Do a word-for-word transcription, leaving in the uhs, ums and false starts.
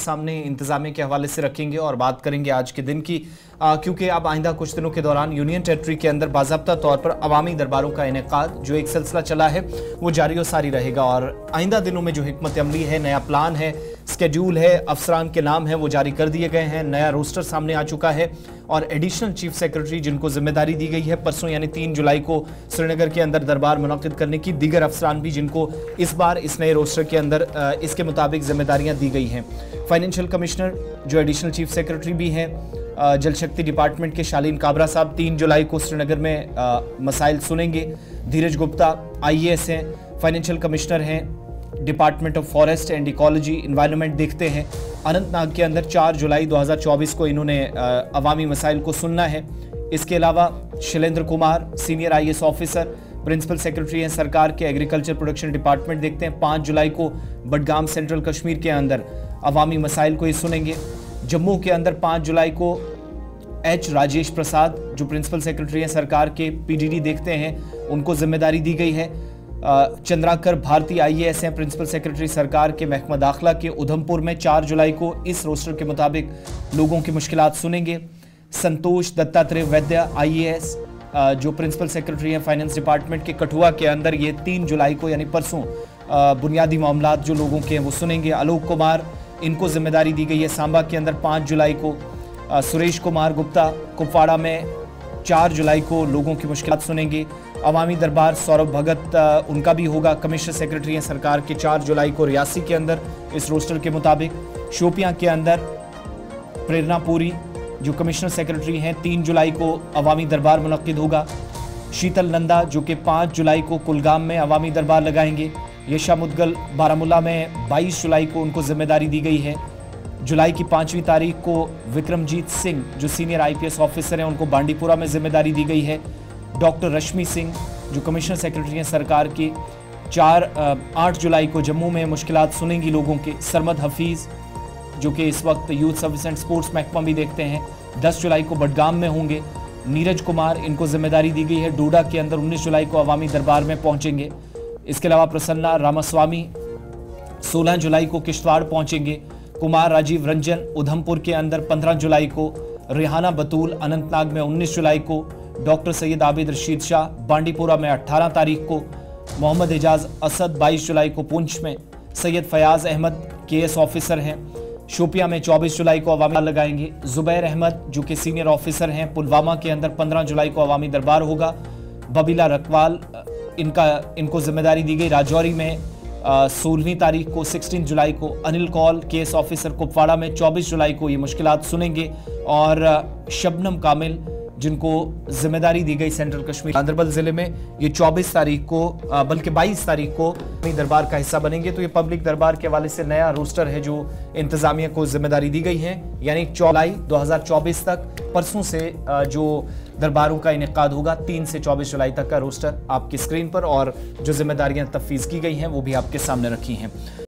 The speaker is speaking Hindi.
सामने इंतजामिया के हवाले से रखेंगे और बात करेंगे आज के दिन की, क्योंकि अब आइंदा कुछ दिनों के दौरान यूनियन टेरिटरी के अंदर बाज़ाब्ता तौर पर अवामी दरबारों का इनेकाद जो एक सिलसिला चला है वो जारी और सारी रहेगा। और आइंदा दिनों में जो हिकमत अमली है, नया प्लान है, स्केड्यूल है, अफसरान के नाम है वो जारी कर दिए गए हैं, नया रोस्टर सामने आ चुका है और एडिशनल चीफ सेक्रेटरी जिनको जिम्मेदारी दी गई है परसों यानी तीन जुलाई को श्रीनगर के अंदर दरबार मुनक्किद करने की, दीगर अफसरान भी जिनको इस बार इस नए रोस्टर के अंदर इसके मुताबिक जिम्मेदारियां दी गई हैं। फाइनेंशियल कमिश्नर जो एडिशनल चीफ सेक्रेटरी भी हैं, जल शक्ति डिपार्टमेंट के शालीन काबरा साहब तीन जुलाई को श्रीनगर में आ, मसाइल सुनेंगे। Dheeraj Gupta I A S हैं, फाइनेंशियल कमिश्नर हैं, department of forest and ecology environment देखते हैं। अनंतनाग के अंदर चार जुलाई दो हज़ार चौबीस को इन्होंने अवामी मसाइल को सुनना है। इसके अलावा Shailendra Kumar senior I A S officer principal secretary हैं सरकार के एग्रीकल्चर प्रोडक्शन डिपार्टमेंट देखते हैं। पाँच जुलाई को बडगाम सेंट्रल कश्मीर के अंदर अवामी मसाइल को ये सुनेंगे। जम्मू के अंदर पाँच जुलाई को एच राजेश प्रसाद जो प्रिंसिपल सेक्रेटरी हैं सरकार के पी डी डी देखते हैं, उनको जिम्मेदारी दी गई है। Chandrakar Bharti I A S हैं, प्रिंसिपल सेक्रेटरी सरकार के महकमा दाखिला के उधमपुर में चार जुलाई को इस रोस्टर के मुताबिक लोगों की मुश्किलात सुनेंगे। Santosh Dattatreya Vaidya I A S जो प्रिंसिपल सेक्रेटरी हैं फाइनेंस डिपार्टमेंट के कठुआ के अंदर, ये तीन जुलाई को यानी परसों बुनियादी मामलात जो लोगों के हैं वो सुनेंगे। आलोक कुमार इनको जिम्मेदारी दी गई है सांबा के अंदर पाँच जुलाई को। सुरेश कुमार गुप्ता कुपवाड़ा में चार जुलाई को लोगों की मुश्किलात सुनेंगे। अवामी दरबार सौरभ भगत उनका भी होगा, कमिश्नर सेक्रेटरी हैं सरकार के, चार जुलाई को रियासी के अंदर इस रोस्टर के मुताबिक। शोपियां के अंदर प्रेरणा पुरी जो कमिश्नर सेक्रेटरी हैं, तीन जुलाई को अवामी दरबार मुनक्किद होगा। शीतल नंदा जो कि पाँच जुलाई को कुलगाम में अवामी दरबार लगाएंगे। यशा मुदगल बारामूला में बाईस जुलाई को उनको जिम्मेदारी दी गई है। जुलाई की पाँचवीं तारीख को विक्रमजीत सिंह जो senior I P S officer हैं, उनको बांडीपुरा में जिम्मेदारी दी गई है। डॉक्टर रश्मि सिंह जो कमिश्नर सेक्रेटरी हैं सरकार की, चार आठ जुलाई को जम्मू में मुश्किलात सुनेंगी लोगों के। सरमद हफीज़ जो कि इस वक्त यूथ सर्विस एंड स्पोर्ट्स महकमा भी देखते हैं, दस जुलाई को बडगाम में होंगे। नीरज कुमार इनको जिम्मेदारी दी गई है, डोडा के अंदर उन्नीस जुलाई को अवामी दरबार में पहुँचेंगे। इसके अलावा प्रसन्ना रामास्वामी सोलह जुलाई को किश्तवाड़ पहुँचेंगे। कुमार राजीव रंजन उधमपुर के अंदर पंद्रह जुलाई को, रिहाना बतूल अनंतनाग में उन्नीस जुलाई को, डॉक्टर सैयद आबिद रशीद शाह बांडीपुरा में अठारह तारीख को, मोहम्मद एजाज असद बाईस जुलाई को पुंछ में, सैयद फयाज अहमद के एस ऑफिसर हैं शोपिया में चौबीस जुलाई को अवामी लगाएंगे। जुबैर अहमद जो कि सीनियर ऑफिसर हैं पुलवामा के अंदर पंद्रह जुलाई को अवामी दरबार होगा। बबीला रकवाल इनका इनको जिम्मेदारी दी गई राजौरी में सोलहवीं तारीख को। सोलह जुलाई को अनिल कौल केस ऑफिसर कुपवाड़ा में चौबीस जुलाई को ये मुश्किलात सुनेंगे। और शबनम कामिल जिनको जिम्मेदारी दी गई सेंट्रल कश्मीर गांदरबल जिले में, ये चौबीस तारीख को बल्कि बाईस तारीख को दरबार का हिस्सा बनेंगे। तो ये पब्लिक दरबार के हवाले से नया रोस्टर है जो इंतजामिया को जिम्मेदारी दी गई है, यानी जुलाई दो हज़ार चौबीस तक परसों से जो दरबारों का इनेकाद होगा, तीन से चौबीस जुलाई तक का रोस्टर आपकी स्क्रीन पर और जो जिम्मेदारियां तफवीज़ की गई हैं वो भी आपके सामने रखी हैं।